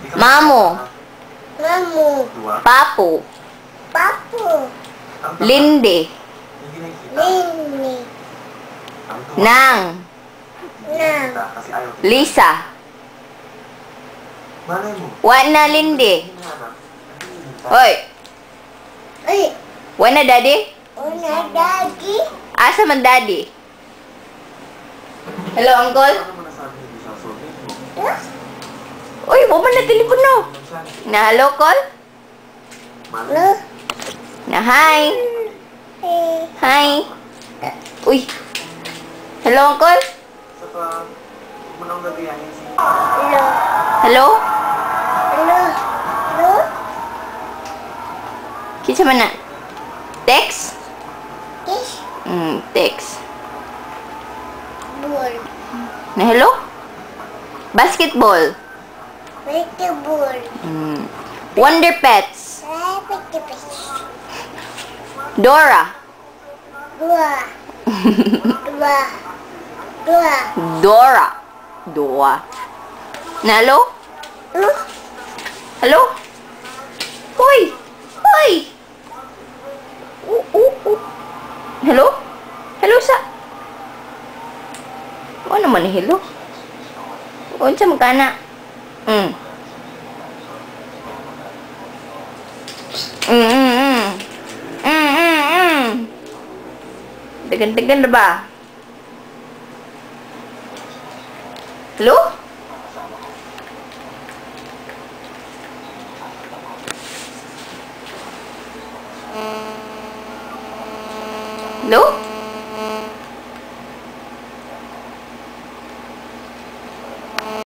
Mamu. Mamu. Papu. Papu. Linde. Lini. Nang. Nang. Lisa. Wana Linde. Hoy. Ay. Wana daddy? Una dagi. Asa man daddy? Hello, uncle? Uy, mo man na telepono. Na hello, call? Lu. Na hi. Hi. Uy. Hello, uncle? Lu. Hello? Lu. Lu. Kinsa man na? Text? Kiss. Text. Ball. Na hello? Basketball. Basketball. Wonder Pets. Basketball. Dora. Dua. Dua. Dua. Dora. Dua. Na hello? Lu. Hello? Hoy! Hoy! Hello? Hello sa? Ano man ni hello? Unsa man kana? Degan-degan na ba? Hello?